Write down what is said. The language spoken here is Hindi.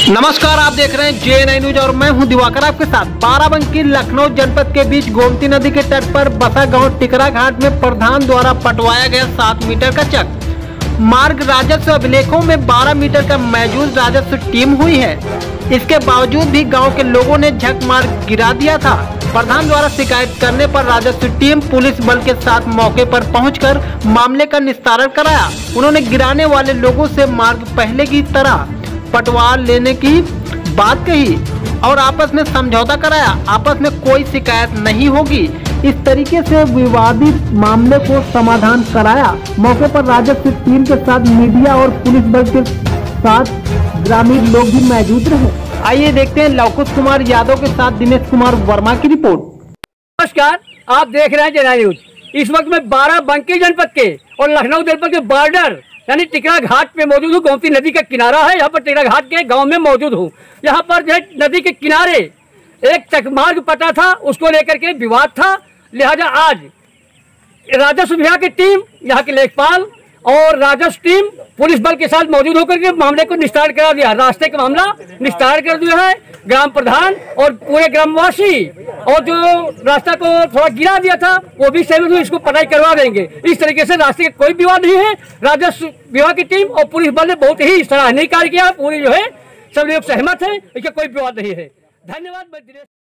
नमस्कार, आप देख रहे हैं JNI न्यूज और मैं हूं दिवाकर आपके साथ। बाराबंकी लखनऊ जनपद के बीच गोमती नदी के तट पर बसा गांव टिकरा घाट में प्रधान द्वारा पटवाया गया 7 मीटर का चक मार्ग राजस्व अभिलेखों में 12 मीटर का मौजूद राजस्व टीम हुई है। इसके बावजूद भी गाँव के लोगों ने झक मार गिरा दिया था। प्रधान द्वारा शिकायत करने पर राजस्व टीम पुलिस बल के साथ मौके पर पहुंचकर मामले का निस्तारण कराया। उन्होंने गिराने वाले लोगों से मार्ग पहले की तरह पटवा लेने की बात कही और आपस में समझौता कराया। आपस में कोई शिकायत नहीं होगी, इस तरीके से विवादित मामले को समाधान कराया। मौके पर राजस्व टीम के साथ मीडिया और पुलिस बल के साथ ग्रामीण लोग भी मौजूद रहे। आइए देखते हैं लवकुश कुमार यादव के साथ दिनेश कुमार वर्मा की रिपोर्ट। नमस्कार, आप देख रहे हैं JNI न्यूज। इस वक्त मैं बाराबंकी जनपद के और लखनऊ जनपद के बॉर्डर यानी टिकरा घाट पे मौजूद हूँ। गोमती नदी का किनारा है, यहाँ पर टिकरा घाट के गांव में मौजूद हूँ। यहाँ पर जो नदी के किनारे एक चकमार्ग पटा था, उसको लेकर के विवाद था। लिहाजा आज राजस्व विभाग की टीम, यहाँ के लेखपाल और राजस्व टीम पुलिस बल के साथ मौजूद होकर के मामले को निस्तारण करा दिया। रास्ते का मामला निस्तारण कर दिया है। ग्राम प्रधान और पूरे ग्रामवासी और जो रास्ता को थोड़ा गिरा दिया था वो भी सहमत हुए, इसको पटाई करवा देंगे। इस तरीके से रास्ते का कोई विवाद नहीं है। राजस्व विभाग की टीम और पुलिस बल ने बहुत ही सराहनीय कार्य किया। पूरी जो है सब लोग सहमत है, इसका कोई विवाद नहीं है। धन्यवाद।